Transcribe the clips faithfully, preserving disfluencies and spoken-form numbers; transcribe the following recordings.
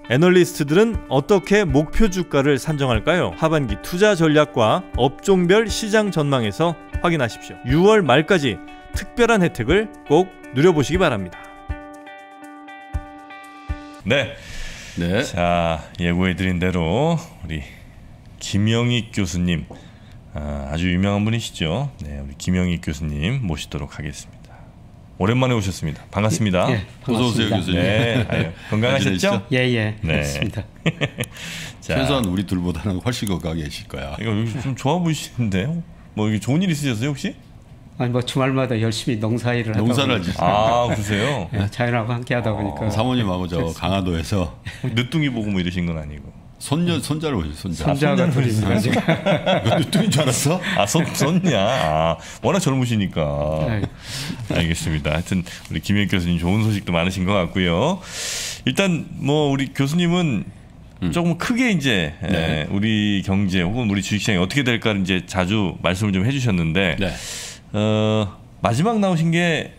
애널리스트들은 어떻게 목표 주가를 산정할까요? 하반기 투자 전략과 업종별 시장 전망에서 확인하십시오. 유월 말까지 특별한 혜택을 꼭 누려보시기 바랍니다. 네, 네. 자, 예고해드린 대로 우리 김영익 교수님, 아, 아주 유명한 분이시죠. 네, 우리 김영익 교수님 모시도록 하겠습니다. 오랜만에 오셨습니다. 반갑습니다. 예, 예, 어서 오세요, 교수님. 네, 아유, 건강하셨죠? 예예. 네. 맞습니다. 자, 최소한 우리 둘보다는 훨씬 건강해 계실 거야. 이거 좀 좋아 보이시는데요? 뭐 이게 좋은 일 있으셨어요 혹시? 아니 뭐 주말마다 열심히 농사일을 하다 농사를 보니까. 하시죠. 아, 그러세요? 예, 자연하고 함께하다 보니까 아, 사모님하고 저 강화도에서 늦둥이 보고 뭐 이러신 건 아니고. 손녀 손자를 보시 손자. 손자가 둘이 있는 거지. 이거 늦둥인 줄 알았어? 아, 손 손냐? 아, 워낙 젊으시니까. 네. 알겠습니다. 하여튼 우리 김영익 교수님 좋은 소식도 많으신 것 같고요. 일단 뭐 우리 교수님은 음. 조금 크게 이제 네. 우리 경제 혹은 우리 주식시장이 어떻게 될까를 이제 자주 말씀을 좀 해주셨는데 네. 어, 마지막 나오신 게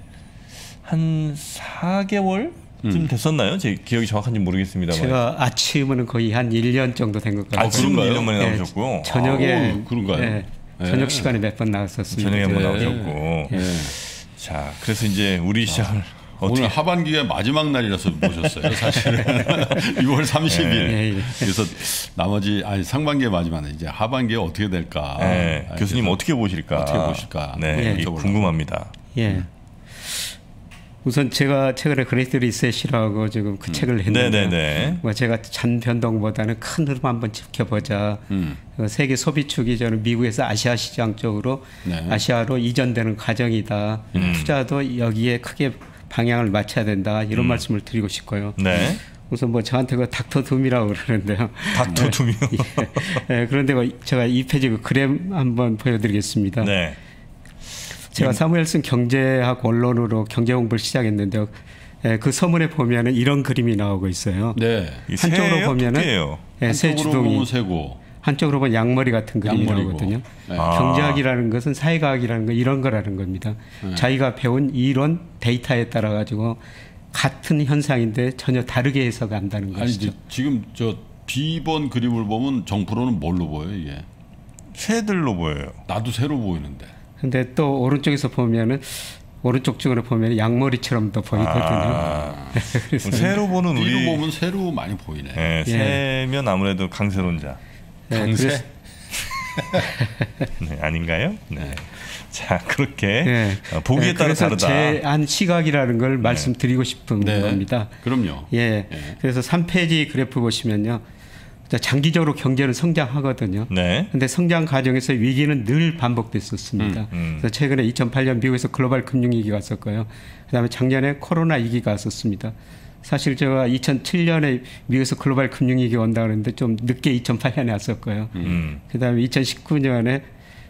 한 사 개월? 좀 됐었나요? 제 기억이 정확한지 모르겠습니다만. 제가 아침은 거의 한 일 년 정도 된 것 같아요. 아침은 일 년 만에 네, 나오셨고. 저녁에 아, 그런가요? 네, 저녁 네. 시간에 몇 번 나왔었습니다. 저녁에 한번 네. 나오셨고. 네. 자, 그래서 이제 우리 시장을 오늘 하반기의 마지막 날이라서 모셨어요. 사실은 유월 삼십일. 네. 네. 그래서 나머지 아니 상반기의 마지막 날 이제 하반기에 어떻게 될까? 네. 교수님 어떻게 보실까? 어떻게 보실까? 네, 네. 궁금합니다. 예. 우선 제가 최근에 그레이트 리셋이라고 지금 그 음. 책을 했는데, 뭐 제가 잔 변동보다는 큰 흐름 한번 지켜보자. 음. 세계 소비 축이 저는 미국에서 아시아 시장 쪽으로 네. 아시아로 이전되는 과정이다. 음. 투자도 여기에 크게 방향을 맞춰야 된다. 이런 음. 말씀을 드리고 싶고요. 네. 우선 뭐 저한테 그 닥터 둠이라고 그러는데요. 닥터 둠이요? 예. 예. 그런데 제가 이 페이지 그 그램 한번 보여드리겠습니다. 네. 제가 사무엘슨 경제학 원론으로 경제 공부를 시작했는데요. 예, 그 서문에 보면은 이런 그림이 나오고 있어요. 네. 한쪽으로 보면은 예, 새 주둥이, 새고, 한쪽으로 보면 양머리 같은 그림이 양머리고. 나오거든요. 네. 아. 경제학이라는 것은 사회과학이라는 거 이런 거라는 겁니다. 네. 자기가 배운 이론 데이터에 따라 가지고 같은 현상인데 전혀 다르게 해석한다는 것이죠. 아니, 지금 저 B번 그림을 보면 정프로는 뭘로 보여요, 이게? 새들로 보여요. 나도 새로 보이는데. 근데 또 오른쪽에서 보면은 오른쪽 쪽으로 보면 양머리처럼 또 보이거든요. 아, 새로 보는 우리 뒤로 보면 새로 많이 보이네. 네, 새면 아무래도 강세론자. 네, 강세? 그래서... 네, 아닌가요? 네. 자, 그렇게 네. 보기에 네, 따라 다르다. 제 한 시각이라는 걸 네. 말씀드리고 싶은 네. 겁니다. 그럼요. 예. 네. 그래서 삼 페이지 그래프 보시면요. 장기적으로 경제는 성장하거든요. 네. 근데 성장 과정에서 위기는 늘 반복됐었습니다. 음, 음. 그래서 최근에 이천팔 년 미국에서 글로벌 금융위기가 왔었고요. 그다음에 작년에 코로나 위기가 왔었습니다. 사실 제가 이천칠 년에 미국에서 글로벌 금융위기가 온다 그랬는데 좀 늦게 이천팔 년에 왔었고요. 음. 그다음에 이천십구 년에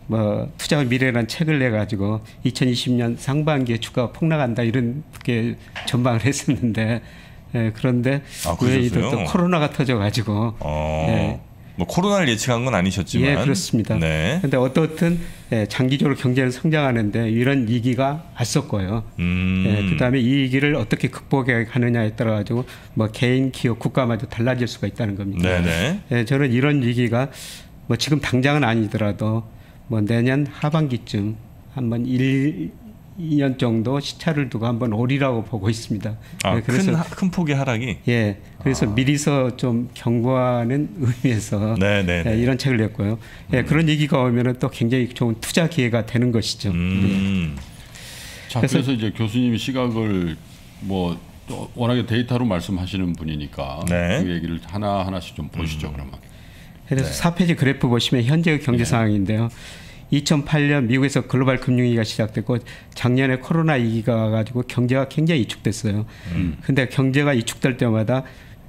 뭐 투자의 미래라는 책을 내 가지고 이천이십 년 상반기에 주가가 폭락한다 이런 게 전망을 했었는데 예, 그런데 아, 왜 또 코로나가 터져가지고 어, 예. 뭐 코로나를 예측한 건 아니셨지만 예, 그렇습니다. 네. 그런데 어떻든 예, 장기적으로 경제는 성장하는데 이런 위기가 왔었고요. 음. 예, 그다음에 이 위기를 어떻게 극복해 가느냐에 따라 가지고 뭐 개인, 기업, 국가마저 달라질 수가 있다는 겁니다. 네네. 예, 저는 이런 위기가 뭐 지금 당장은 아니더라도 뭐 내년 하반기쯤 한번 일 이 년 정도 시차를 두고 한번 오리라고 보고 있습니다. 아, 네, 그래서 큰, 큰 폭의 하락이? 예, 그래서 아. 미리서 좀 경고하는 의미에서 예, 이런 책을 냈고요. 예, 음. 그런 얘기가 오면은 또 굉장히 좋은 투자 기회가 되는 것이죠. 음. 예. 자, 그래서, 그래서 이제 교수님이 시각을 뭐 또 워낙에 데이터로 말씀하시는 분이니까 네. 그 얘기를 하나 하나씩 좀 보시죠. 음. 그러면. 그래서 네. 사 페이지 그래프 보시면 현재의 경제 네. 상황인데요. 이천팔 년 미국에서 글로벌 금융위기가 시작됐고 작년에 코로나 위기가 와가지고 경제가 굉장히 위축됐어요. 음. 근데 경제가 위축될 때마다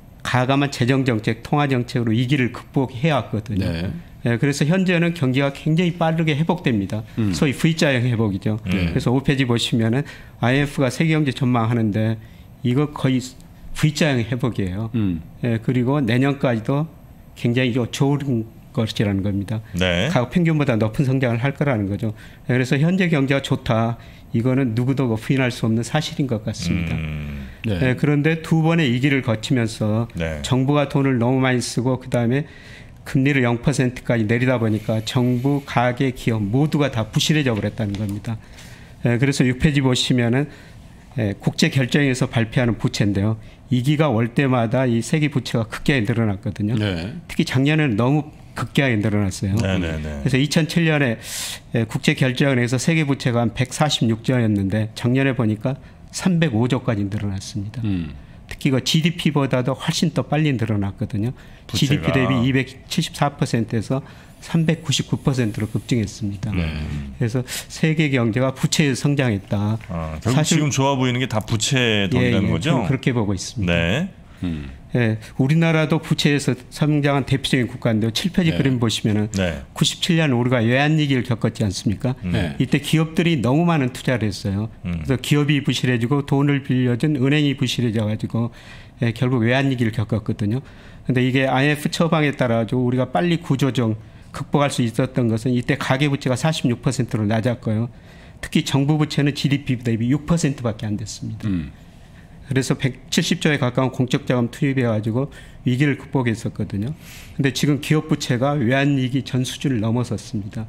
가감한 재정정책, 통화정책으로 위기를 극복해야 왔거든요. 네. 네, 그래서 현재는 경제가 굉장히 빠르게 회복됩니다. 음. 소위 V자형 회복이죠. 네. 그래서 오 페이지 보시면은 아이엠에프가 세계경제 전망하는데 이거 거의 V자형 회복이에요. 음. 네, 그리고 내년까지도 굉장히 좋은 것이라는 겁니다. 네. 가구 평균보다 높은 성장을 할 거라는 거죠. 그래서 현재 경제가 좋다. 이거는 누구도 부인할 수 없는 사실인 것 같습니다. 음. 네. 네, 그런데 두 번의 위기를 거치면서 네. 정부가 돈을 너무 많이 쓰고 그다음에 금리를 영 퍼센트까지 내리다 보니까 정부, 가계, 기업 모두가 다 부실해져 버렸다는 겁니다. 네, 그래서 육 페이지 보시면은 네, 국제 결정에서 발표하는 부채인데요. 이기가 올 때마다 이 세계 부채가 급격히 늘어났거든요. 네. 특히 작년에는 너무 급격하게 늘어났어요. 네, 네, 네. 그래서 이천칠 년에 국제 결정에서 세계 부채가 한 백사십육 조였는데 작년에 보니까 삼백오 조까지 늘어났습니다. 음. 특히 그 지디피보다도 훨씬 더 빨리 늘어났거든요. 부채가. 지디피 대비 이백칠십사 퍼센트에서 삼백구십구 퍼센트로 급증했습니다. 네. 그래서 세계 경제가 부채에서 성장했다. 아, 결국 사실 지금 좋아 보이는 게 다 부채 덕이라는 예, 예, 거죠? 그렇게 보고 있습니다. 네. 음. 예, 우리나라도 부채에서 성장한 대표적인 국가인데요. 칠 페이지 네. 그림 보시면은 네. 구십칠 년 우리가 외환위기를 겪었지 않습니까? 네. 이때 기업들이 너무 많은 투자를 했어요. 음. 그래서 기업이 부실해지고 돈을 빌려준 은행이 부실해져 가지고 예, 결국 외환위기를 겪었거든요. 그런데 이게 아이엠에프 처방에 따라 우리가 빨리 구조정 극복할 수 있었던 것은 이때 가계부채가 사십육 퍼센트로 낮았고요. 특히 정부 부채는 지디피 대비 육 퍼센트밖에 안 됐습니다. 음. 그래서 백칠십 조에 가까운 공적 자금 투입해가지고 위기를 극복했었거든요. 근데 지금 기업 부채가 외환위기 전 수준을 넘어섰습니다.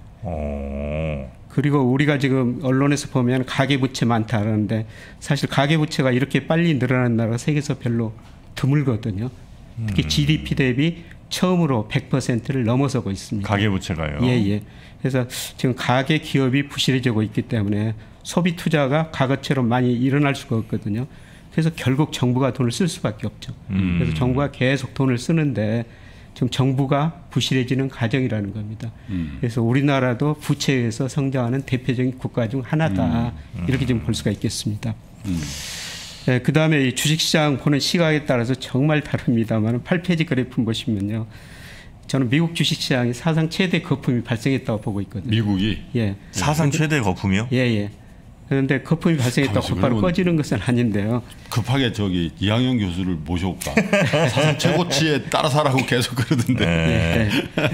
오. 그리고 우리가 지금 언론에서 보면 가계부채 많다는데 사실 가계부채가 이렇게 빨리 늘어나는 나라가 세계에서 별로 드물거든요. 특히 음. 지디피 대비 처음으로 백 퍼센트를 넘어서고 있습니다. 가계부채가요? 예, 예. 그래서 지금 가계 기업이 부실해지고 있기 때문에 소비 투자가 과거처럼 많이 일어날 수가 없거든요. 그래서 결국 정부가 돈을 쓸 수밖에 없죠. 음. 그래서 정부가 계속 돈을 쓰는데 지금 정부가 부실해지는 과정이라는 겁니다. 음. 그래서 우리나라도 부채에서 성장하는 대표적인 국가 중 하나다. 음. 이렇게 좀 볼 수가 있겠습니다. 음. 네, 그다음에 이 주식시장 보는 시각에 따라서 정말 다릅니다만 팔 페이지 그래프 보시면요. 저는 미국 주식시장이 사상 최대 거품이 발생했다고 보고 있거든요. 미국이? 예. 사상 최대 거품이요? 예, 예. 그런데 거품이 발생했다고 곧바로 꺼지는 것은 아닌데요. 급하게 저기 이항영 교수를 모셔올까. 사상 최고치에 따라서라고 계속 그러던데. 네. 네.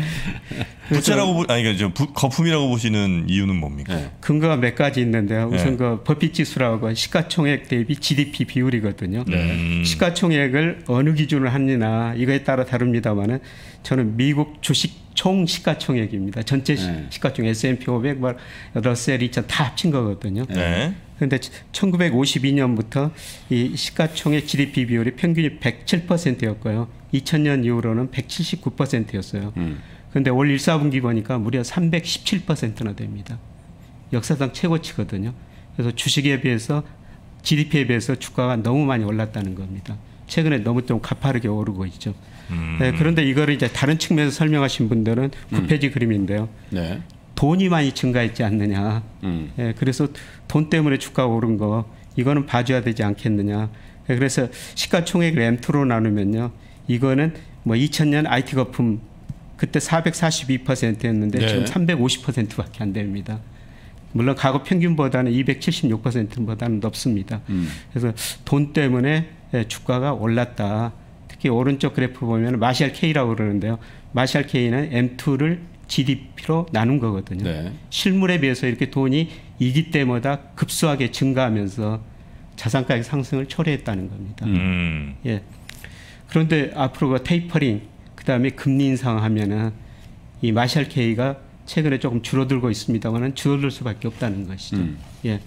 부채라고 보, 아니 그러니까 저 거품이라고 보시는 이유는 뭡니까? 네. 근거가 몇 가지 있는데요. 우선 네. 그 버핏 지수라고 시가총액 대비 지디피 비율이거든요. 네. 시가총액을 어느 기준으로 하느냐 이거에 따라 다릅니다만은 저는 미국 주식 총 시가총액입니다. 전체 네. 시가총액 에스 앤 피 오백, 러셀 이천 다 합친 거거든요. 네. 그런데 천구백오십이 년부터 이 시가총액 지디피 비율이 평균이 백칠 퍼센트였고요. 이천 년 이후로는 백칠십구 퍼센트였어요. 음. 그런데 올 일, 사 분기 보니까 무려 삼백십칠 퍼센트나 됩니다. 역사상 최고치거든요. 그래서 주식에 비해서 지디피에 비해서 주가가 너무 많이 올랐다는 겁니다. 최근에 너무 좀 가파르게 오르고 있죠. 음. 네, 그런데 이거를 이제 다른 측면에서 설명하신 분들은 구 페이지 음. 그림인데요. 네. 돈이 많이 증가했지 않느냐. 음. 네, 그래서 돈 때문에 주가가 오른 거 이거는 봐줘야 되지 않겠느냐. 네, 그래서 시가총액을 엠 투로 나누면요. 이거는 뭐 이천 년 아이티 거품 그때 사백사십이 퍼센트였는데 네. 지금 삼백오십 퍼센트밖에 안 됩니다. 물론 과거 평균보다는 이백칠십육 퍼센트보다는 높습니다. 음. 그래서 돈 때문에 주가가 올랐다. 특히 오른쪽 그래프 보면 마샬 K라고 그러는데요. 마샬 K는 엠 투를 지디피로 나눈 거거든요. 네. 실물에 비해서 이렇게 돈이 이기 때마다 급수하게 증가하면서 자산가격 상승을 초래했다는 겁니다. 음. 예. 그런데 앞으로 그 테이퍼링 그다음에 금리 인상하면은 이 마샬 K가 최근에 조금 줄어들고 있습니다만은 줄어들 수밖에 없다는 것이죠. 음. 예.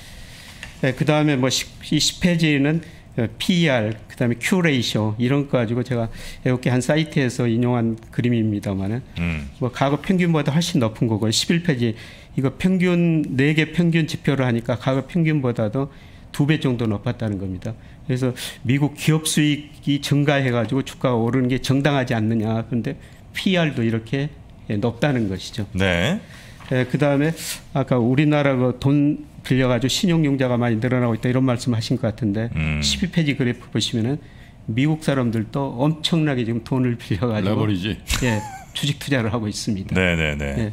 네, 그다음에 뭐 십 페이지는 피 이 알 그다음에 Q 레이쇼 이런 거 가지고 제가 이렇게 한 사이트에서 인용한 그림입니다만은 음. 뭐 과거 평균보다 훨씬 높은 거고요. 십일 페이지 이거 평균 네 개 평균 지표를 하니까 과거 평균보다도 두 배 정도 높았다는 겁니다. 그래서 미국 기업 수익이 증가해가지고 주가가 오르는 게 정당하지 않느냐. 그런데 피 이 알도 이렇게 높다는 것이죠. 네. 네, 그다음에 아까 우리나라 그 돈 빌려가지고 신용융자가 많이 늘어나고 있다 이런 말씀하신 것 같은데 음. 십이 페이지 그래프 보시면은 미국 사람들도 엄청나게 지금 돈을 빌려가지고 레버리지. 예, 주식 투자를 하고 있습니다. 네네네. 네, 네. 예.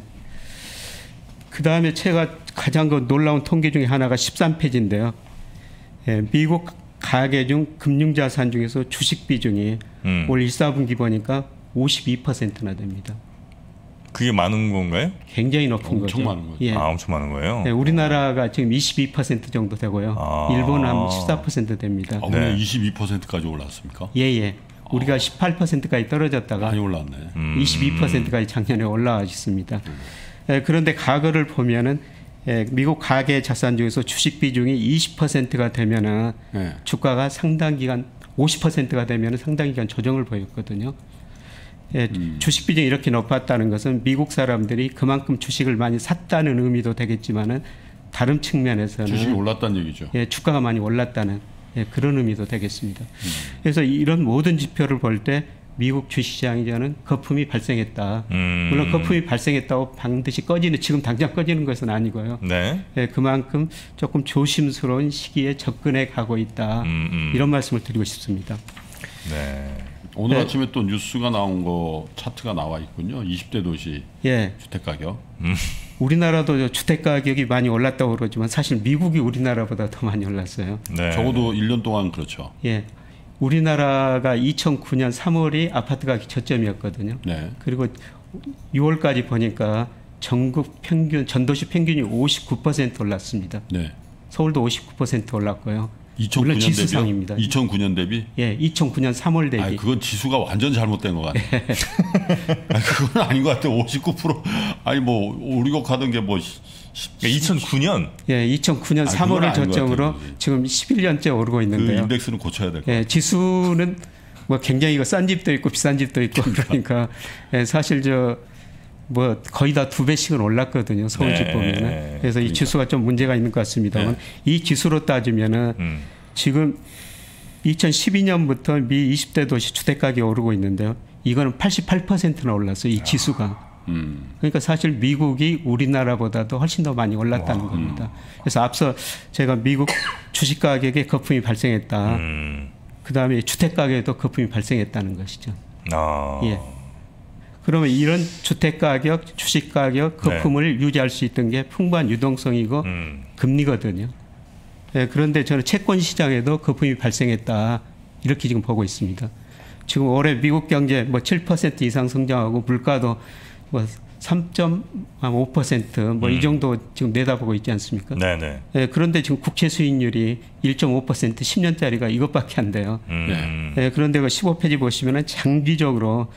그다음에 제가 가장 그 놀라운 통계 중에 하나가 십삼 페이지인데요. 예, 미국 가계 중 금융자산 중에서 주식 비중이 음. 올 일, 사 분기 보니까 오십이 퍼센트나 됩니다. 그게 많은 건가요? 굉장히 높은 엄청 거죠. 엄청 많은 거죠. 예. 아, 엄청 많은 거예요? 네, 우리나라가 지금 이십이 퍼센트 정도 되고요. 아. 일본은 한 십사 퍼센트 됩니다. 아, 네. 이십이 퍼센트까지 올랐습니까? 예, 예. 우리가 아. 십팔 퍼센트까지 떨어졌다가 많이 올랐네. 음. 이십이 퍼센트까지 작년에 올라와 있습니다. 음. 예, 그런데 과거를 보면은 예, 미국 가계 자산 중에서 주식 비중이 이십 퍼센트가 되면은 네. 주가가 상당 기간 오십 퍼센트가 되면은 상당 기간 조정을 보였거든요. 예, 음. 주식 비중이 이렇게 높았다는 것은 미국 사람들이 그만큼 주식을 많이 샀다는 의미도 되겠지만은 다른 측면에서는 주식이 올랐다는 얘기죠. 예, 주가가 많이 올랐다는 예, 그런 의미도 되겠습니다. 음. 그래서 이런 모든 지표를 볼 때 미국 주식시장이 저는 거품이 발생했다. 음. 물론 거품이 발생했다고 반드시 꺼지는 지금 당장 꺼지는 것은 아니고요. 네. 예, 그만큼 조금 조심스러운 시기에 접근해 가고 있다. 음, 음. 이런 말씀을 드리고 싶습니다. 네. 오늘 네. 아침에 또 뉴스가 나온 거 차트가 나와 있군요. 이십 대 도시 예. 주택 가격. 음. 우리나라도 주택 가격이 많이 올랐다고 그러지만 사실 미국이 우리나라보다 더 많이 올랐어요. 네. 적어도 일 년 동안 그렇죠. 예. 우리나라가 이천구 년 삼월이 아파트 가격 저점이었거든요. 네. 그리고 유월까지 보니까 전국 평균, 전도시 평균이 오십구 퍼센트 올랐습니다. 네. 서울도 오십구 퍼센트 올랐고요. 이천구 년 물론 지수상입니다. 이천구 년 대비? 예, 이천구 년 삼월 대비. 아니, 그건 지수가 완전 잘못된 것 같아요. 아니, 그건 아닌 것 같아요. 오십구 퍼센트 아니 뭐 우리가 가던 게 뭐 이천구 년? 예, 이천구 년 삼월을 저점으로 지금 십일 년째 오르고 있는데요. 그 인덱스는 고쳐야 될 것 같아요. 예, 지수는 뭐 굉장히 이거 싼 집도 있고 비싼 집도 있고 그러니까 예, 사실 저 뭐 거의 다 두 배씩은 올랐거든요. 서울집 네. 보면은. 그래서 그러니까. 이 지수가 좀 문제가 있는 것 같습니다만 네. 이 지수로 따지면은 음. 지금 이천십이 년부터 미 이십 대 도시 주택 가격이 오르고 있는데요. 이거는 팔십팔 퍼센트나 올랐어요. 이 지수가. 음. 그러니까 사실 미국이 우리나라보다도 훨씬 더 많이 올랐다는 와. 겁니다. 그래서 앞서 제가 미국 주식 가격에 거품이 발생했다. 음. 그다음에 주택 가격에도 거품이 발생했다는 것이죠. 아. 예. 그러면 이런 주택 가격, 주식 가격 거품을 네. 유지할 수 있던 게 풍부한 유동성이고 음. 금리거든요. 예, 그런데 저는 채권 시장에도 거품이 발생했다. 이렇게 지금 보고 있습니다. 지금 올해 미국 경제 뭐 칠 퍼센트 이상 성장하고 물가도 뭐 삼 점 오 퍼센트 뭐 이 음. 정도 지금 내다보고 있지 않습니까? 네네. 예, 그런데 지금 국채 수익률이 일 점 오 퍼센트 십 년짜리가 이것밖에 안 돼요. 음. 예, 그런데 그 십오 페이지 보시면은 장기적으로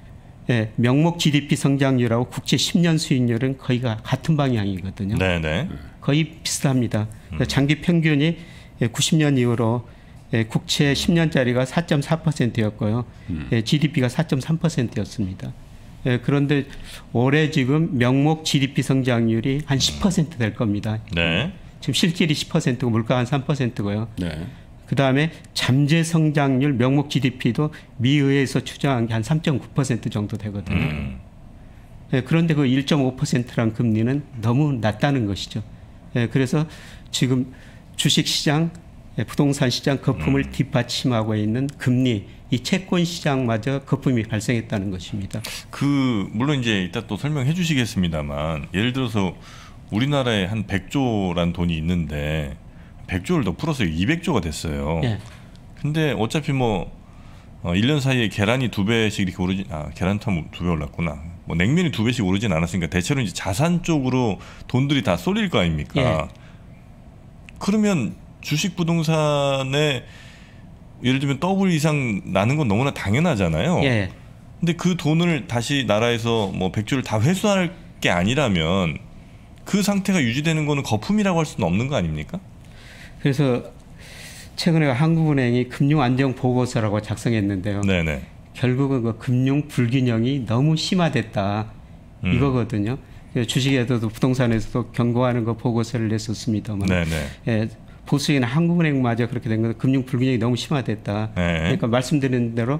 예, 명목 지디피 성장률하고 국채 십 년 수익률은 거의 같은 방향이거든요. 네네. 거의 비슷합니다. 음. 장기 평균이 구십 년 이후로 국채 십 년짜리가 사 점 사 퍼센트였고요. 음. 지디피가 사 점 삼 퍼센트였습니다. 그런데 올해 지금 명목 지디피 성장률이 한 십 퍼센트 될 겁니다. 네. 지금 실질이 십 퍼센트고 물가 한 삼 퍼센트고요. 네. 그다음에 잠재 성장률 명목 지디피도 미의회에서 추정한 게 한 삼 점 구 퍼센트 정도 되거든요. 음. 네, 그런데 그 일 점 오 퍼센트란 금리는 너무 낮다는 것이죠. 네, 그래서 지금 주식시장, 부동산 시장 거품을 음. 뒷받침하고 있는 금리, 이 채권 시장마저 거품이 발생했다는 것입니다. 그 물론 이제 이따 또 설명해 주시겠습니다만 예를 들어서 우리나라에 한 백조란 돈이 있는데 백 조를 더 풀어서 이백 조가 됐어요. 예. 근데 어차피 뭐 어, 일 년 사이에 계란이 두 배씩 이렇게 오르지, 아, 계란탕 두 배 올랐구나. 뭐 냉면이 두 배씩 오르진 않았으니까 대체로 이제 자산 쪽으로 돈들이 다 쏠릴 거 아닙니까? 예. 그러면 주식 부동산에 예를 들면 더블 이상 나는 건 너무나 당연하잖아요. 예. 근데 그 돈을 다시 나라에서 뭐 백 조를 다 회수할 게 아니라면 그 상태가 유지되는 거는 거품이라고 할 수는 없는 거 아닙니까? 그래서 최근에 한국은행이 금융안정보고서라고 작성했는데요. 네네. 결국은 그 금융 불균형이 너무 심화됐다. 음. 이거거든요. 주식에서도 부동산에서도 경고하는 거 보고서를 냈었습니다만 예, 보수인 한국은행마저 그렇게 된 거는 금융 불균형이 너무 심화됐다. 네. 그러니까 말씀드린 대로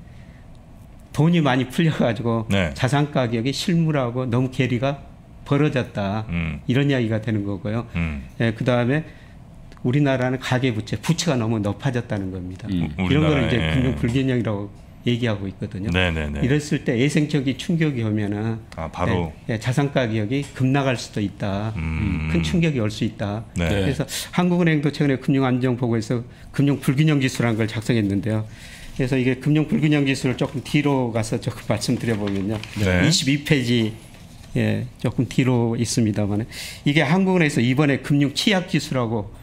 돈이 많이 풀려가지고 네. 자산 가격이 실물하고 너무 괴리가 벌어졌다. 음. 이런 이야기가 되는 거고요. 음. 예, 그 다음에 우리나라는 가계부채, 부채가 너무 높아졌다는 겁니다. 음, 이런 거를 이제 금융 불균형이라고 얘기하고 있거든요. 네네네. 이랬을 때 예생적인 충격이 오면은 아, 바로 네, 자산 가격이 급락할 수도 있다. 음. 큰 충격이 올 수 있다. 네. 그래서 한국은행도 최근에 금융안정보고에서 금융 불균형 지수라는 걸 작성했는데요. 그래서 이게 금융 불균형 지수를 조금 뒤로 가서 조금 말씀드려보면요. 네. 이십이 페이지 예, 조금 뒤로 있습니다만 이게 한국은행에서 이번에 금융 취약 지수라고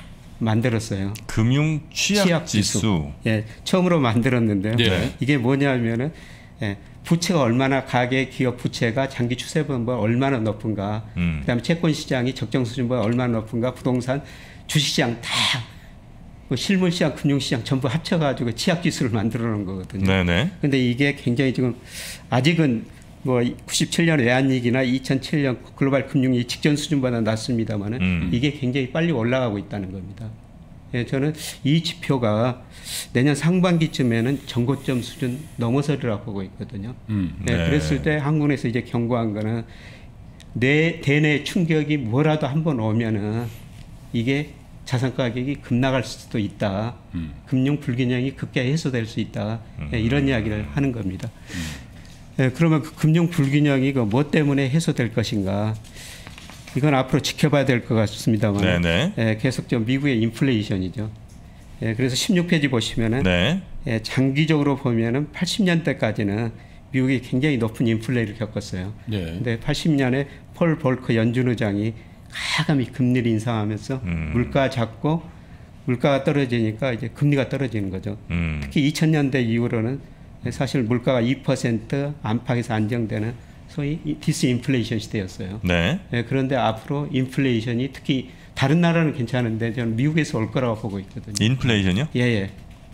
만들었어요. 금융 취약, 취약 지수. 지수. 예, 처음으로 만들었는데요. 네. 이게 뭐냐면은 예, 부채가 얼마나 가계 기업 부채가 장기 추세보다 얼마나 높은가, 음. 그다음에 채권 시장이 적정 수준보다 얼마나 높은가, 부동산, 주식시장 다 뭐 실물시장, 금융시장 전부 합쳐가지고 취약 지수를 만들어 놓은 거거든요. 네네. 근데 이게 굉장히 지금 아직은 뭐 구십칠 년 외환위기나 이천칠 년 글로벌 금융위기 직전 수준보다 낮습니다만은 음. 이게 굉장히 빨리 올라가고 있다는 겁니다. 예, 저는 이 지표가 내년 상반기쯤에는 전고점 수준 넘어서리라고 보고 있거든요. 음. 예, 네. 그랬을 때 한국에서 이제 경고한 거는 내 대내 충격이 뭐라도 한번 오면은 이게 자산 가격이 급락할 수도 있다. 음. 금융 불균형이 급격히 해소될 수 있다. 음. 예, 이런 이야기를 하는 겁니다. 음. 예, 그러면 그 금융 불균형이 그 뭐 때문에 해소될 것인가? 이건 앞으로 지켜봐야 될 것 같습니다만, 예, 계속 좀 미국의 인플레이션이죠. 예, 그래서 십육 페이지 보시면은 네. 예, 장기적으로 보면은 팔십 년대까지는 미국이 굉장히 높은 인플레를 겪었어요. 네. 근데 팔십 년에 폴 볼커 연준 의장이 가감히 금리를 인상하면서 음. 물가 잡고 물가가 떨어지니까 이제 금리가 떨어지는 거죠. 음. 특히 이천 년대 이후로는 사실 물가가 이 퍼센트 안팎에서 안정되는 소위 디스인플레이션 시대였어요. 네. 네, 그런데 앞으로 인플레이션이 특히 다른 나라는 괜찮은데 저는 미국에서 올 거라고 보고 있거든요. 인플레이션이요? 예, 예.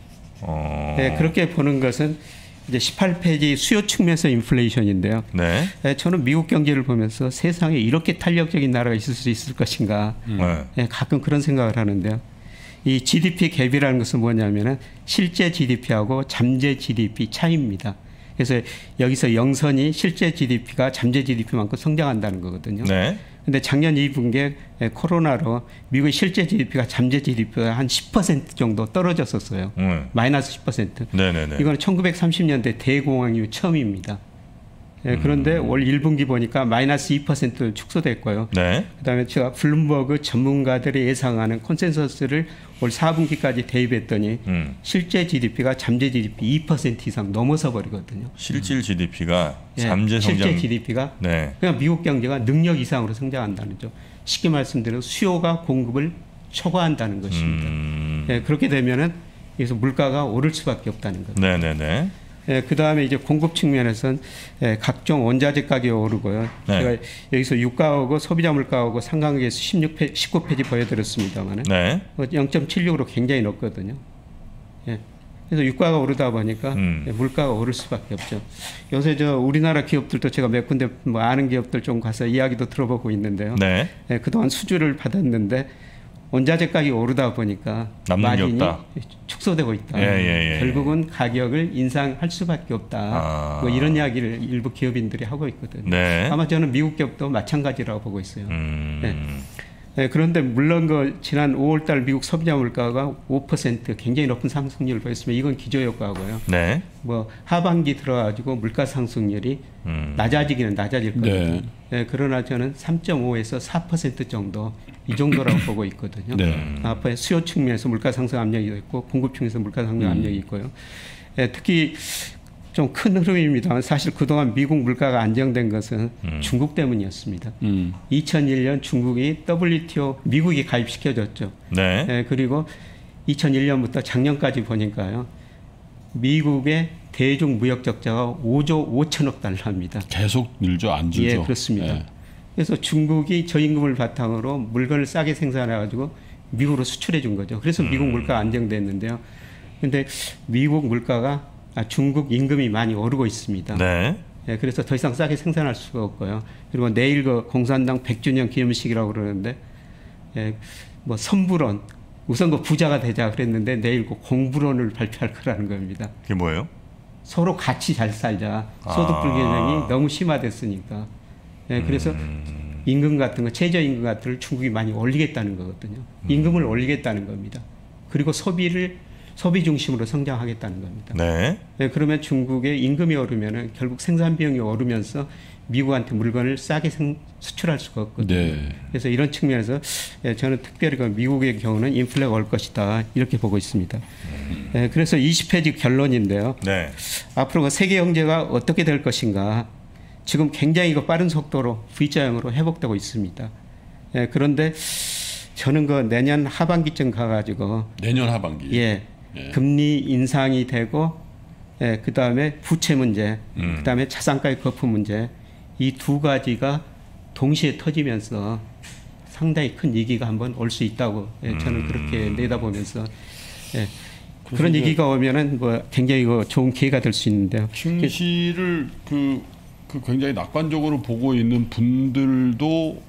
어... 네, 그렇게 보는 것은 이제 십팔 페이지 수요 측면에서 인플레이션인데요. 네. 네, 저는 미국 경제를 보면서 세상에 이렇게 탄력적인 나라가 있을 수 있을 것인가. 음. 네, 가끔 그런 생각을 하는데요. 이 지디피 갭이라는 것은 뭐냐면은 실제 지디피하고 잠재 지디피 차이입니다. 그래서 여기서 영선이 실제 지디피가 잠재 지디피만큼 성장한다는 거거든요. 네. 근데 작년 이 분기에 코로나로 미국의 실제 지디피가 잠재 지디피가 한 십 퍼센트 정도 떨어졌었어요. 음. 마이너스 십 퍼센트. 네네네. 이거는 천구백삼십 년대 대공황 이후 처음입니다. 예, 그런데 음. 올 일 분기 보니까 마이너스 이 퍼센트 축소됐고요. 네. 그다음에 제가 블룸버그 전문가들이 예상하는 콘센서스를 올 사 분기까지 대입했더니 음. 실제 지디피가 잠재 지디피 이 퍼센트 이상 넘어서 버리거든요. 실질 지디피가 예, 잠재 성장. 실제 지디피가 네. 그냥 미국 경제가 능력 이상으로 성장한다는 점. 쉽게 말씀드려 수요가 공급을 초과한다는 것입니다. 음. 예, 그렇게 되면은 그래서 물가가 오를 수밖에 없다는 거죠. 네네네. 예, 그 다음에 이제 공급 측면에서는 예, 각종 원자재 가격이 오르고요. 네. 제가 여기서 유가하고 소비자 물가하고 상관계에서 십육 페이지, 십구 페이지 보여드렸습니다만 네. 영 점 칠육으로 굉장히 높거든요. 예. 그래서 유가가 오르다 보니까 음. 예, 물가가 오를 수밖에 없죠. 요새 저 우리나라 기업들도 제가 몇 군데 뭐 아는 기업들 좀 가서 이야기도 들어보고 있는데요. 네. 예, 그동안 수주를 받았는데 원자재 가격이 오르다 보니까 마진이 축소되고 있다. 예, 예, 예. 결국은 가격을 인상할 수밖에 없다. 아. 뭐 이런 이야기를 일부 기업인들이 하고 있거든요. 네. 아마 저는 미국 기업도 마찬가지라고 보고 있어요. 음. 네. 네, 그런데 물론 그 지난 오월달 미국 소비자 물가가 오 퍼센트 굉장히 높은 상승률을 보였으면 이건 기저효과고요. 네. 뭐 하반기 들어가지고 물가 상승률이 음. 낮아지기는 낮아질 거거든요. 네. 네, 그러나 저는 삼 점 오에서 사 퍼센트 정도 이 정도라고 보고 있거든요. 네. 앞에 수요 측면에서 물가 상승 압력이 있고 공급 측면에서 물가 상승 음. 압력이 있고요. 네, 특히 좀 큰 흐름입니다. 사실 그동안 미국 물가가 안정된 것은 음. 중국 때문이었습니다. 음. 이천일 년 중국이 더블유티오 미국이 가입시켜줬죠. 네. 네, 그리고 이천일 년부터 작년까지 보니까요. 미국의 대중 무역 적자가 오조 오천억 달러입니다. 계속 늘죠, 안 줄죠. 예, 그렇습니다. 네. 그래서 중국이 저임금을 바탕으로 물건을 싸게 생산해가지고 미국으로 수출해 준 거죠. 그래서 미국 음. 물가가 안정됐는데요. 그런데 미국 물가가 아, 중국 임금이 많이 오르고 있습니다. 네. 예, 그래서 더 이상 싸게 생산할 수가 없고요. 그리고 내일 그 공산당 백 주년 기념식이라고 그러는데, 예, 뭐 선불원, 우선 그 부자가 되자 그랬는데 내일 그 공불원을 발표할 거라는 겁니다. 그게 뭐예요? 서로 같이 잘 살자. 소득 불균형이 아. 너무 심화됐으니까. 예, 그래서 음. 임금 같은 거, 최저임금 같은 걸 중국이 많이 올리겠다는 거거든요. 임금을 음. 올리겠다는 겁니다. 그리고 소비를 소비 중심으로 성장하겠다는 겁니다. 네. 네, 그러면 중국의 임금이 오르면은 결국 생산 비용이 오르면서 미국한테 물건을 싸게 생, 수출할 수가 없거든요. 네. 그래서 이런 측면에서 저는 특별히 그 미국의 경우는 인플레가 올 것이다 이렇게 보고 있습니다. 음. 음. 예, 그래서 이십 페이지 결론인데요. 네. 앞으로 그 세계 경제가 어떻게 될 것인가. 지금 굉장히 그 빠른 속도로 V자형으로 회복되고 있습니다. 예, 그런데 저는 그 내년 하반기쯤 가가지고 내년 하반기. 예, 예. 금리 인상이 되고 예, 그 다음에 부채 문제, 음. 그 다음에 자산가의 거품 문제 이 두 가지가 동시에 터지면서 상당히 큰 위기가 한번 올 수 있다고 예, 저는 음. 그렇게 내다보면서 예, 그런 얘기가 오면은 뭐 굉장히 그 좋은 기회가 될 수 있는데요. 증시를 그, 그 굉장히 낙관적으로 보고 있는 분들도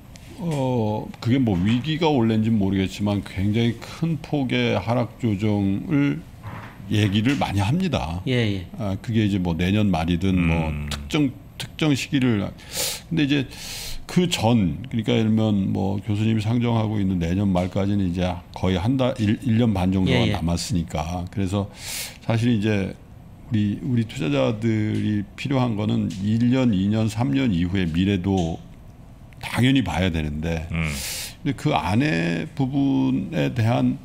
어 그게 뭐 위기가 올랜지 모르겠지만 굉장히 큰 폭의 하락 조정을 얘기를 많이 합니다. 예, 예. 아 그게 이제 뭐 내년 말이든 음. 뭐 특정 특정 시기를 근데 이제 그 전 그러니까 예를 들면 뭐 교수님이 상정하고 있는 내년 말까지는 이제 거의 한 달 일 년 반 정도가 예, 예. 남았으니까 그래서 사실 이제 우리 우리 투자자들이 필요한 거는 일 년, 이 년, 삼 년 이후의 미래도 당연히 봐야 되는데 음. 근데 그 안에 부분에 대한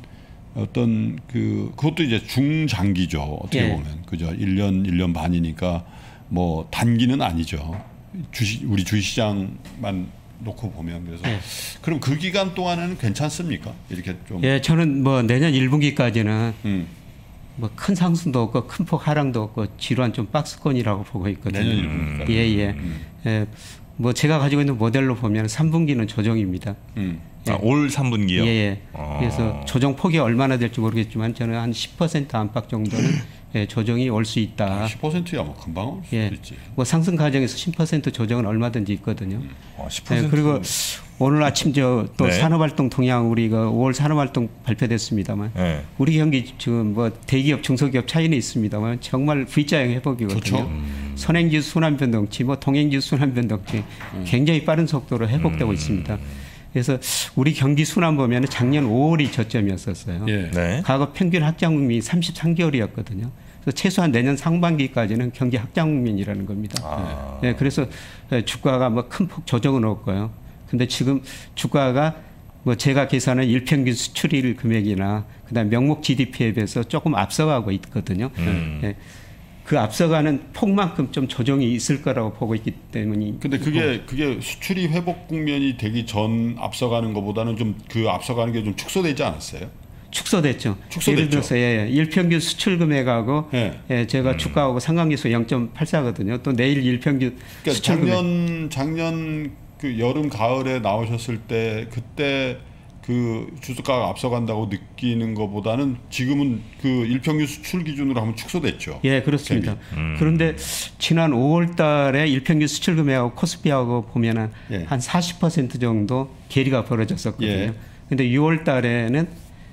어떤 그 그것도 이제 중장기죠. 어떻게 예. 보면 그죠. 일 년, 일 년 반이니까 뭐 단기는 아니죠. 주식 우리 주식시장만 놓고 보면 그래서 예. 그럼 그 기간 동안에는 괜찮습니까? 이렇게 좀 예, 저는 뭐 내년 일 분기까지는 음. 뭐 큰 상승도 없고 큰 폭 하락도 없고 지루한 좀 박스권이라고 보고 있거든요. 내년 일 분기까지. 예, 예. 음. 예. 뭐 제가 가지고 있는 모델로 보면 삼 분기는 조정입니다. 음. 예. 아, 올 삼 분기요? 예, 예. 아. 그래서 조정 폭이 얼마나 될지 모르겠지만 저는 한 십 퍼센트 안팎 정도는 예, 조정이 올 수 있다. 아, 십 퍼센트야 뭐 금방 올 수도 예. 있지. 뭐 상승 과정에서 십 퍼센트 조정은 얼마든지 있거든요. 음. 아, 십 퍼센트. 예, 그리고 오늘 아침 저 또 네. 산업활동 동향 우리가 오월 산업활동 발표됐습니다만 네. 우리 경기 지금 뭐 대기업 중소기업 차이는 있습니다만 정말 V자형 회복이거든요. 그렇죠. 음. 선행지수 순환변동치, 뭐 동행지수 순환변동치 음. 굉장히 빠른 속도로 회복되고 음. 있습니다. 그래서 우리 경기 순환 보면 작년 오월이 저점이었었어요. 예. 네. 과거 평균 확장국민이 삼십삼 개월이었거든요. 그래서 최소한 내년 상반기까지는 경기 확장국민이라는 겁니다. 아. 네, 그래서 주가가 뭐 큰 폭 조정은 없고요. 근데 지금 주가가 뭐 제가 계산한 일평균 수출일 금액이나 그다음 명목 지디피에 비해서 조금 앞서가고 있거든요. 음. 네. 그 앞서가는 폭만큼 좀 조정이 있을 거라고 보고 있기 때문에. 근데 그게 그게 수출이 회복 국면이 되기 전 앞서가는 것보다는 좀 그 앞서가는 게 좀 축소되지 않았어요? 축소됐죠. 축소됐죠. 예를 들어서 예, 일평균 수출 금액하고 예. 예, 제가 음. 주가하고 상관계수 영 점 팔사거든요. 또 내일 일평균 그러니까 수출 작년 금액. 작년 그 여름 가을에 나오셨을 때 그때 그 주가가 앞서간다고 느끼는 것보다는 지금은 그 일평균 수출 기준으로 하면 축소됐죠. 예, 그렇습니다. 음. 그런데 지난 오월 달에 일평균 수출 금액하고 코스피하고 보면은 예. 한 사십 퍼센트 정도 괴리가 벌어졌었거든요. 예. 근데 유월 달에는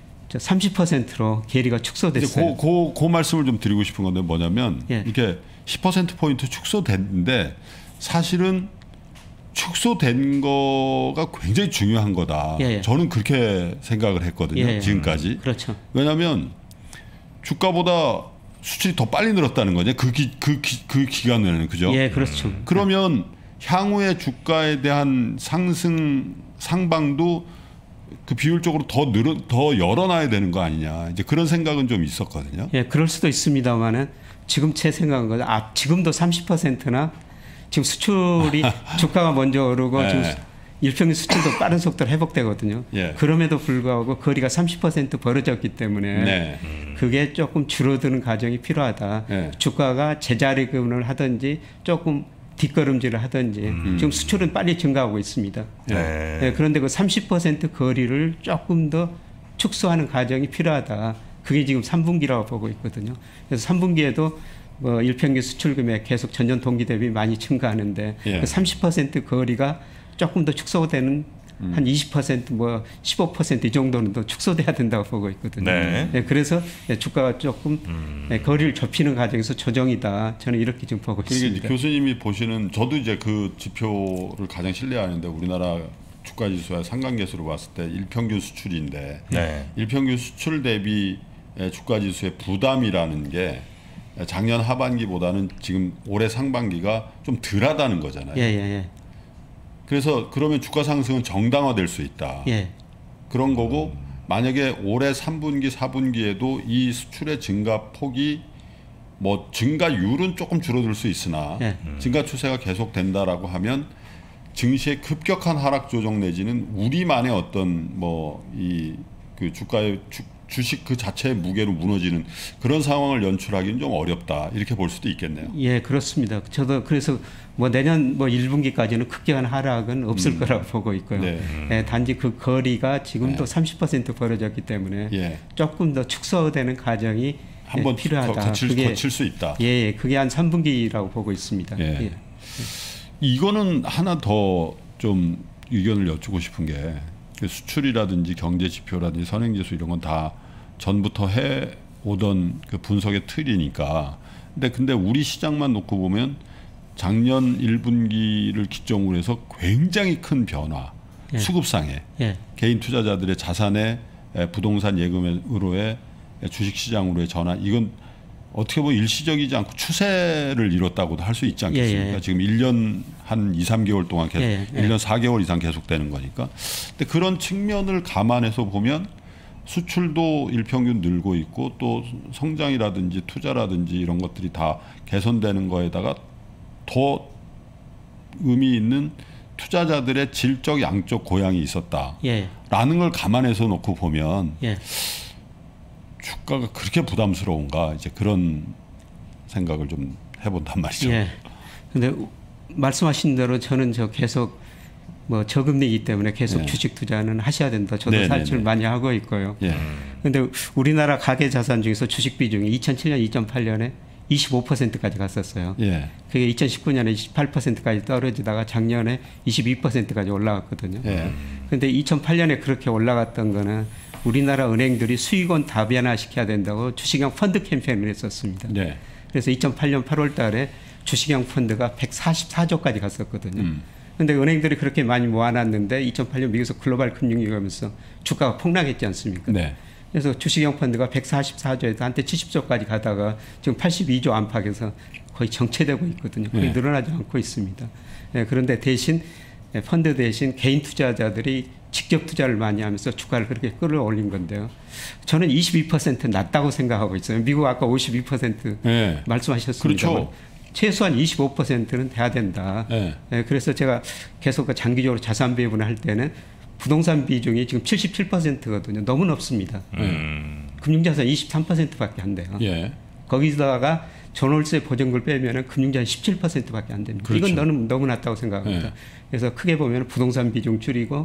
삼십 퍼센트로 괴리가 축소됐어요. 그, 그, 그 말씀을 좀 드리고 싶은 건데 뭐냐면 예. 이게 십 퍼센트 포인트 축소됐는데 사실은 축소된 거가 굉장히 중요한 거다. 예, 예. 저는 그렇게 생각을 했거든요. 예, 예. 지금까지. 그렇죠. 왜냐하면 주가보다 수출이 더 빨리 늘었다는 거죠. 그, 기, 그, 기, 그 기간에는. 그죠? 예, 그렇죠. 음. 그러면 향후의 주가에 대한 상승 상방도 그 비율적으로 더 늘어 더 열어놔야 되는 거 아니냐. 이제 그런 생각은 좀 있었거든요. 예, 그럴 수도 있습니다만은 지금 제 생각은 거죠. 아, 지금도 삼십 퍼센트나 지금 수출이 주가가 먼저 오르고 네. 지금 일평균 수출도 빠른 속도로 회복되거든요. 예. 그럼에도 불구하고 거리가 삼십 퍼센트 벌어졌기 때문에 네. 그게 조금 줄어드는 과정이 필요하다. 네. 주가가 제자리금을 하든지 조금 뒷걸음질을 하든지 음. 지금 수출은 빨리 증가하고 있습니다. 네. 네, 그런데 그 삼십 퍼센트 거리를 조금 더 축소하는 과정이 필요하다. 그게 지금 삼 분기라고 보고 있거든요. 그래서 삼 분기에도 뭐 일평균 수출 금액 계속 전년 동기 대비 많이 증가하는데 예. 그 삼십 퍼센트 거리가 조금 더 축소되는 음. 한 이십 퍼센트 뭐 십오 퍼센트 이 정도는 더 축소돼야 된다고 보고 있거든요. 네. 네, 그래서 주가가 조금 음. 네, 거리를 좁히는 과정에서 조정이다. 저는 이렇게 지금 보고 있습니다. 교수님이 보시는 저도 이제 그 지표를 가장 신뢰하는데 우리나라 주가 지수와 상관계수로 봤을 때 일평균 수출인데 네. 일평균 수출 대비 주가 지수의 부담이라는 게 작년 하반기보다는 지금 올해 상반기가 좀 덜하다는 거잖아요. 예, 예, 예. 그래서 그러면 주가 상승은 정당화될 수 있다. 예. 그런 거고 만약에 올해 삼 분기, 사 분기에도 이 수출의 증가 폭이 뭐 증가율은 조금 줄어들 수 있으나 네. 증가 추세가 계속된다라고 하면 증시의 급격한 하락 조정 내지는 우리만의 어떤 뭐 이 그 주가의 주, 주식 그 자체의 무게로 무너지는 그런 상황을 연출하기는 좀 어렵다 이렇게 볼 수도 있겠네요. 예, 그렇습니다. 저도 그래서 뭐 내년 뭐 일 분기까지는 급격한 하락은 없을 음. 거라고 보고 있고요. 네. 예, 단지 그 거리가 지금도 네. 삼십 퍼센트 벌어졌기 때문에 예. 조금 더 축소되는 과정이 한번 예, 필요하다. 거칠, 그게, 거칠 수 있다. 예, 그게 한 삼 분기라고 보고 있습니다. 예. 예. 이거는 하나 더 좀 의견을 여쭈고 싶은 게 수출이라든지 경제 지표라든지 선행지수 이런 건 다 전부터 해 오던 그 분석의 틀이니까. 근데 근데 우리 시장만 놓고 보면 작년 일 분기를 기점으로 해서 굉장히 큰 변화, 예. 수급상에 예. 개인 투자자들의 자산의 부동산 예금으로의 주식시장으로의 전환, 이건 어떻게 보면 일시적이지 않고 추세를 이뤘다고도 할 수 있지 않겠습니까? 예, 예. 지금 일 년 한 이, 삼 개월 동안 계속 예, 예. 일 년 사 개월 이상 계속되는 거니까. 근데 그런 측면을 감안해서 보면 수출도 일평균 늘고 있고 또 성장이라든지 투자라든지 이런 것들이 다 개선되는 거에다가 더 의미 있는 투자자들의 질적 양적 고양이 있었다라는 예. 걸 감안해서 놓고 보면 예. 주가가 그렇게 부담스러운가 이제 그런 생각을 좀 해본단 말이죠. 예. 근데 말씀하신 대로 저는 저 계속 뭐 저금리이기 때문에 계속 네. 주식 투자는 하셔야 된다. 저도 네, 사실 네, 네. 많이 하고 있고요. 그런데 예. 우리나라 가계 자산 중에서 주식 비중이 이천칠 년, 이천팔 년에 이십오 퍼센트까지 갔었어요. 예. 그게 이천십구 년에 이십팔 퍼센트까지 떨어지다가 작년에 이십이 퍼센트까지 올라갔거든요. 그런데 예. 이천팔 년에 그렇게 올라갔던 거는 우리나라 은행들이 수익원 다변화 시켜야 된다고 주식형 펀드 캠페인을 했었습니다. 네. 그래서 이천팔 년 팔월 달에 주식형 펀드가 백사십사 조까지 갔었거든요. 음. 그런데 은행들이 그렇게 많이 모아놨는데 이천팔 년 미국에서 글로벌 금융위기 오면서 주가가 폭락했지 않습니까? 네. 그래서 주식형 펀드가 백사십사 조에서 한때 칠십 조까지 가다가 지금 팔십이 조 안팎에서 거의 정체되고 있거든요. 거의 네. 늘어나지 않고 있습니다. 네, 그런데 대신 펀드 대신 개인 투자자들이 직접 투자를 많이 하면서 주가를 그렇게 끌어올린 건데요. 저는 이십이 퍼센트 낮다고 생각하고 있어요. 미국 아까 오십이 퍼센트 네. 말씀하셨습니다만 그렇죠. 최소한 이십오 퍼센트는 돼야 된다. 네. 네, 그래서 제가 계속 장기적으로 자산 배분을 할 때는 부동산 비중이 지금 칠십칠 퍼센트거든요. 너무 높습니다. 음. 금융자산 이십삼 퍼센트밖에 안 돼요. 예. 거기다가 전월세 보전금을 빼면 금융자산 십칠 퍼센트밖에 안 됩니다. 그렇죠. 이건 너무, 너무 낮다고 생각합니다. 예. 그래서 크게 보면 부동산 비중 줄이고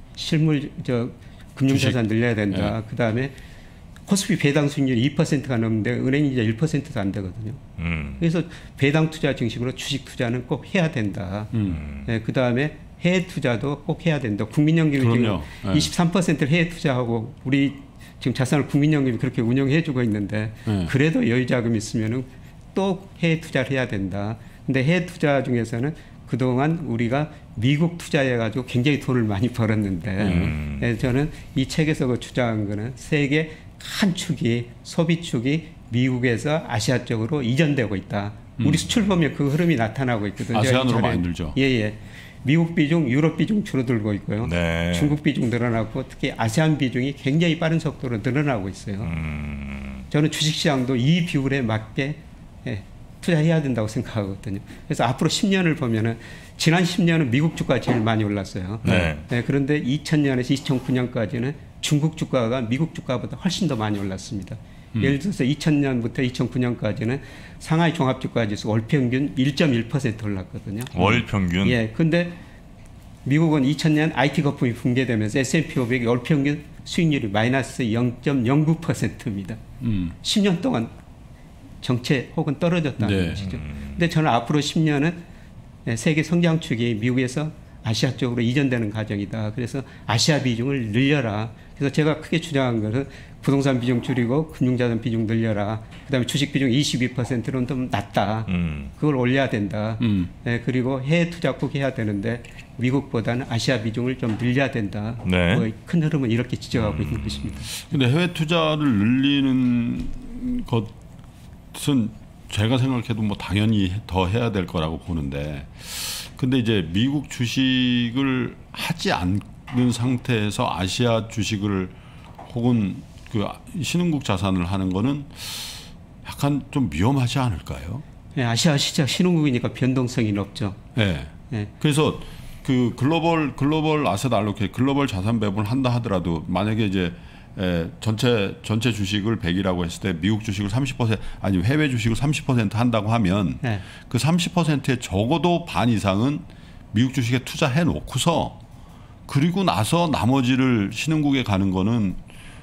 실물 저 금융자산 늘려야 된다. 예. 그다음에 코스피 배당 수익률이 이 퍼센트가 넘는데 은행이 이제 일 퍼센트도 안 되거든요. 음. 그래서 배당 투자 중심으로 주식 투자는 꼭 해야 된다. 음. 네, 그다음에 해외 투자도 꼭 해야 된다. 국민연금이 그럼요. 지금 네. 이십삼 퍼센트를 해외 투자하고 우리 지금 자산을 국민연금이 그렇게 운영해 주고 있는데 네. 그래도 여유 자금이 있으면은 또 해외 투자를 해야 된다. 근데 해외 투자 중에서는 그동안 우리가 미국 투자해가지고 굉장히 돈을 많이 벌었는데 음. 네, 저는 이 책에서 그 주장한 거는 세계 한 축이 소비 축이 미국에서 아시아 쪽으로 이전되고 있다. 음. 우리 수출 보면 그 흐름이 나타나고 있거든요. 아세안으로 많이 늘죠. 예예. 미국 비중, 유럽 비중 줄어들고 있고요. 네. 중국 비중 늘어나고 특히 아세안 비중이 굉장히 빠른 속도로 늘어나고 있어요. 음. 저는 주식시장도 이 비율에 맞게 예, 투자해야 된다고 생각하거든요. 그래서 앞으로 십 년을 보면은 지난 십 년은 미국 주가가 제일 많이 올랐어요. 네. 네, 그런데 이천 년에서 이천구 년까지는 중국 주가가 미국 주가보다 훨씬 더 많이 올랐습니다. 음. 예를 들어서 이천 년부터 이천구 년까지는 상하이 종합주가지수 월평균 일 점 일 퍼센트 올랐거든요. 월평균? 예. 근데 미국은 이천 년 아이티 거품이 붕괴되면서 에스 앤 피 오백이 월평균 수익률이 마이너스 영 점 영구 퍼센트입니다. 음. 십 년 동안 정체 혹은 떨어졌다는 네. 것이죠. 근데 저는 앞으로 십 년은 세계 성장축이 미국에서 아시아 쪽으로 이전되는 과정이다. 그래서 아시아 비중을 늘려라. 그래서 제가 크게 주장한 것은 부동산 비중 줄이고 금융자산 비중 늘려라. 그다음에 주식 비중 이십이 퍼센트는 좀 낮다. 음. 그걸 올려야 된다. 음. 네, 그리고 해외 투자 꼭 해야 되는데 미국보다는 아시아 비중을 좀 늘려야 된다. 네. 뭐 큰 흐름은 이렇게 지적하고 음. 있는 것입니다. 그런데 해외 투자를 늘리는 것은 제가 생각해도 뭐 당연히 더 해야 될 거라고 보는데, 근데 이제 미국 주식을 하지 않는 상태에서 아시아 주식을 혹은 그 신흥국 자산을 하는 거는 약간 좀 위험하지 않을까요? 네, 아시아 시장 신흥국이니까 변동성이 높죠. 네. 네. 그래서 그 글로벌 글로벌 아셋 알로케 글로벌 자산 배분을 한다 하더라도 만약에 이제 에, 전체 전체 주식을 백이라고 했을 때 미국 주식을 삼십 퍼센트 아니 해외 주식을 삼십 퍼센트 한다고 하면 네. 그 삼십 퍼센트에 적어도 반 이상은 미국 주식에 투자해 놓고서 그리고 나서 나머지를 신흥국에 가는 거는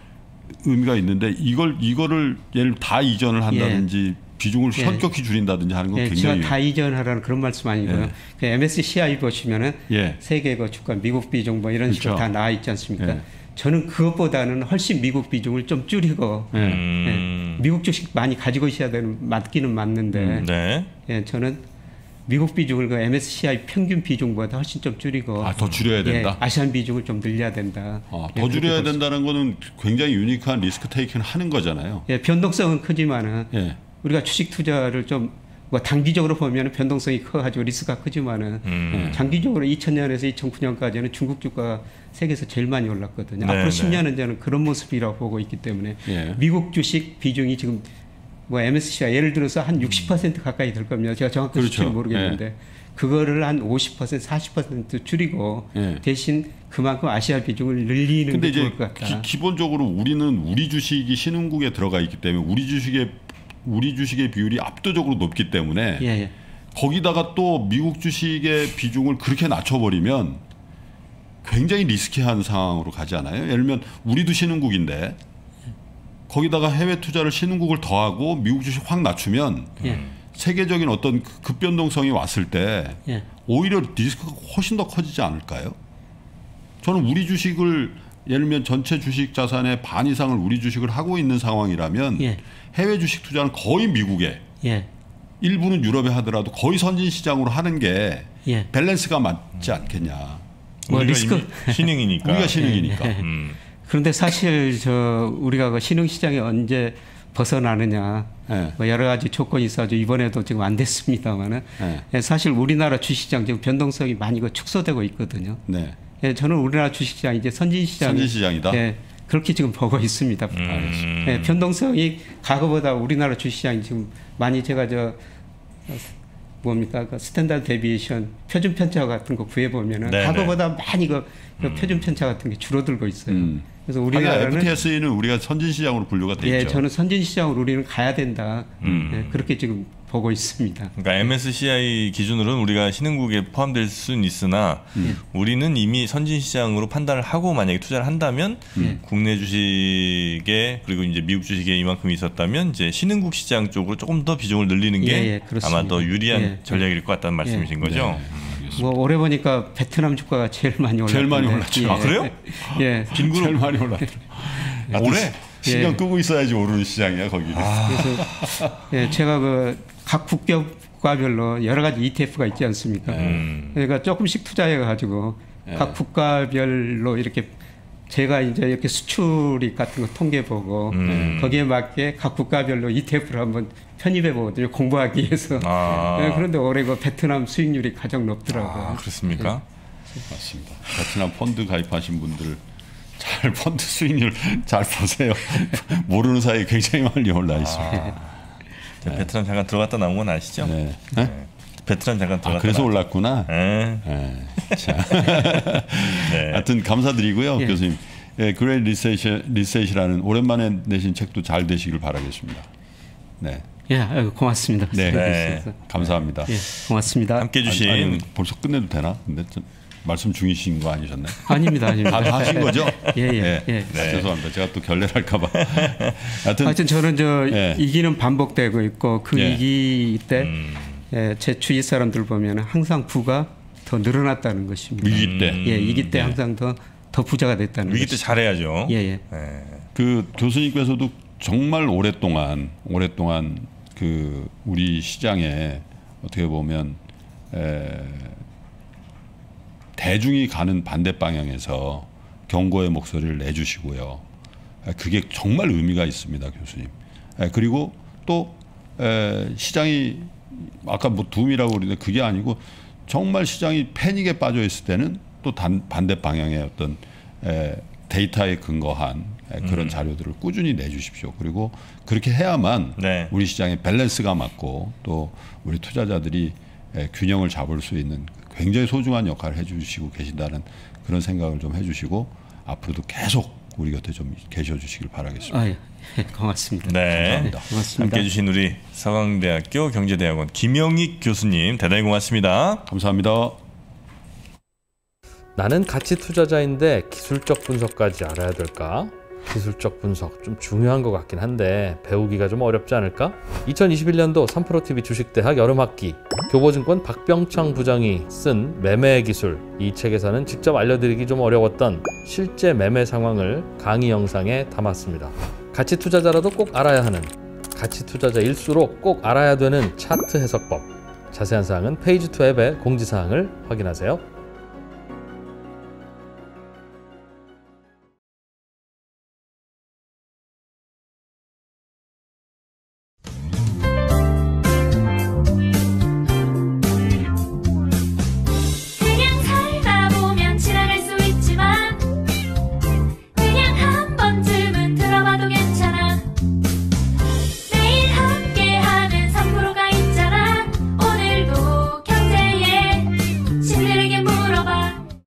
의미가 있는데 이걸 이거를 예를 다 이전을 한다든지 예. 비중을 예. 현격히 줄인다든지 하는 건 예. 굉장히 제가 다 이전하라는 그런 말씀 아니고요. 예. 그 엠에스시아이 보시면은 예. 세계 그 주가 미국 비중 뭐 이런 그렇죠. 식으로 다 나와 있지 않습니까? 예. 저는 그것보다는 훨씬 미국 비중을 좀 줄이고 예. 예. 미국 주식 많이 가지고 있어야 되는 맞기는 맞는데 음. 네. 예. 저는 미국 비중을 그 엠에스시아이 평균 비중보다 훨씬 좀 줄이고 아, 더 줄여야 된다. 예, 아시안 비중을 좀 늘려야 된다. 아, 더 예, 줄여야 된다는 거는 굉장히 유니크한 리스크 테이킹을 하는 거잖아요. 예, 변동성은 크지만은 예. 우리가 주식 투자를 좀 뭐 단기적으로 보면 변동성이 커가지고 리스크가 크지만은 음. 장기적으로 이천 년에서 이천구 년까지는 중국 주가가 세계에서 제일 많이 올랐거든요. 네, 앞으로 네. 십 년은 저는 그런 모습이라고 보고 있기 때문에 예. 미국 주식 비중이 지금 뭐 엠에스시아이 예를 들어서 한 육십 퍼센트 가까이 될 겁니다. 제가 정확히 그렇죠. 수치는 모르겠는데 예. 그거를 한 오십 퍼센트, 사십 퍼센트 줄이고 예. 대신 그만큼 아시아 비중을 늘리는 게 좋을 것 같다. 기, 기본적으로 우리는 우리 주식이 신흥국에 들어가 있기 때문에 우리 주식의 우리 주식의 비율이 압도적으로 높기 때문에 예, 예. 거기다가 또 미국 주식의 비중을 그렇게 낮춰버리면 굉장히 리스키한 상황으로 가지 않아요? 예를 들면 우리도 신흥국인데 거기다가 해외 투자를 신흥국을 더하고 미국 주식 확 낮추면 예. 세계적인 어떤 급변동성이 왔을 때 예. 오히려 리스크가 훨씬 더 커지지 않을까요? 저는 우리 주식을 예를 들면 전체 주식 자산의 반 이상을 우리 주식을 하고 있는 상황이라면 예. 해외 주식 투자는 거의 미국에 예. 일부는 유럽에 하더라도 거의 선진 시장으로 하는 게 예. 밸런스가 맞지 않겠냐. 뭐 리스크 신흥이니까. 우리가 신흥이니까. 예. 예. 음. 그런데 사실 저 우리가 그 신흥 시장에 언제 벗어나느냐 예. 뭐 여러 가지 조건이 있어서 이번에도 지금 안 됐습니다만은 예. 사실 우리나라 주식시장 지금 변동성이 많이 그 축소되고 있거든요. 네. 예, 저는 우리나라 주식시장 이제 선진시장 선진시장이다. 예, 그렇게 지금 보고 있습니다. 음. 예, 변동성이 과거보다 우리나라 주식시장이 지금 많이 제가 저 뭡니까 그 스탠다드 데비에이션 표준 편차 같은 거 구해 보면은 과거보다 많이 그, 그 음. 표준 편차 같은 게 줄어들고 있어요. 음. 그래서 우리나라는 에프티에스이는 우리가 선진시장으로 분류가 돼 예, 있죠. 저는 선진시장으로 우리는 가야 된다. 음. 예, 그렇게 지금 보고 있습니다. 그러니까 엠에스시아이 기준으로는 우리가 신흥국에 포함될 수는 있으나 음. 우리는 이미 선진시장으로 판단을 하고 만약에 투자를 한다면 음. 국내 주식에 그리고 이제 미국 주식에 이만큼 있었다면 이제 신흥국 시장 쪽으로 조금 더 비중을 늘리는 게 예, 예, 아마 더 유리한 예, 전략일 것 같다는 말씀이신 예. 거죠. 네. 뭐 올해 보니까 베트남 주가가 제일 많이 올랐죠. 제일 많이 올랐죠. 예. 아 그래요? 예, 빈구로 제일 많이 올랐죠. 아, 올해 신경 예. 끄고 있어야지 오르는 시장이야 거기. 아. 그래서 예, 제가 그 각 국가별로 여러 가지 이티에프가 있지 않습니까? 음. 그러니까 조금씩 투자해 가지고 예. 각 국가별로 이렇게 제가 이제 이렇게 수출입 같은 거 통계 보고 음. 거기에 맞게 각 국가별로 이티에프를 한번 편입해 보거든요. 공부하기 위해서. 아. 네, 그런데 올해 그 베트남 수익률이 가장 높더라고요. 아, 그렇습니까? 네. 맞습니다. 베트남 펀드 가입하신 분들 잘 펀드 수익률 잘 보세요. 모르는 사이에 굉장히 많이 올라 있습니다. 아. 네. 베트남 잠깐 들어갔다 나온 건 아시죠? 네. 네. 베트남 잠깐 들어갔다. 아, 그래서 나왔죠. 올랐구나. 네. 네. 자. 네. 하여튼 감사드리고요, 예. 교수님. 예, 그레이트 리셋, 리셋이라는 오랜만에 내신 책도 잘 되시길 바라겠습니다. 네. 예, 고맙습니다. 네, 네. 감사합니다. 예, 고맙습니다. 함께 해주신 아니, 아니, 벌써 끝내도 되나? 근데 좀 말씀 중이신 거 아니셨나요? 아닙니다, 아닙니다. 다 하신 거죠? 예, 예. 네. 예. 네. 죄송합니다. 제가 또 결례할까봐. 하여튼, 하여튼 저는 저 예. 이기는 반복되고 있고 그 예. 이기 때 제 음. 주위 사람들 보면 항상 부가 더 늘어났다는 것입니다. 위기 때, 예, 이기 때 네. 항상 더 더 부자가 됐다는. 위기 때 잘해야죠. 예, 예. 네. 그 교수님께서도 정말 오랫동안 오랫동안 그 우리 시장에 어떻게 보면 에, 대중이 가는 반대 방향에서 경고의 목소리를 내주시고요. 그게 정말 의미가 있습니다, 교수님. 그리고 또 에, 시장이 아까 뭐 둠이라고 그러는데 그게 아니고 정말 시장이 패닉에 빠져 있을 때는 또 단, 반대 방향의 어떤 에, 데이터에 근거한 그런 음. 자료들을 꾸준히 내주십시오. 그리고 그렇게 해야만 네. 우리 시장의 밸런스가 맞고 또 우리 투자자들이 균형을 잡을 수 있는 굉장히 소중한 역할을 해주시고 계신다는 그런 생각을 좀 해주시고 앞으로도 계속 우리 곁에 좀 계셔주시길 바라겠습니다. 아, 예. 고맙습니다. 네, 감사합니다. 고맙습니다. 함께해 주신 우리 서강대학교 경제대학원 김영익 교수님 대단히 고맙습니다. 감사합니다. 나는 가치 투자자인데 기술적 분석까지 알아야 될까? 기술적 분석 좀 중요한 것 같긴 한데 배우기가 좀 어렵지 않을까? 이천이십일 년도 삼프로티비 주식대학 여름학기 교보증권 박병창 부장이 쓴 매매 기술, 이 책에서는 직접 알려드리기 좀 어려웠던 실제 매매 상황을 강의 영상에 담았습니다. 가치 투자자라도 꼭 알아야 하는, 가치 투자자일수록 꼭 알아야 되는 차트 해석법, 자세한 사항은 페이지 투 앱의 공지사항을 확인하세요.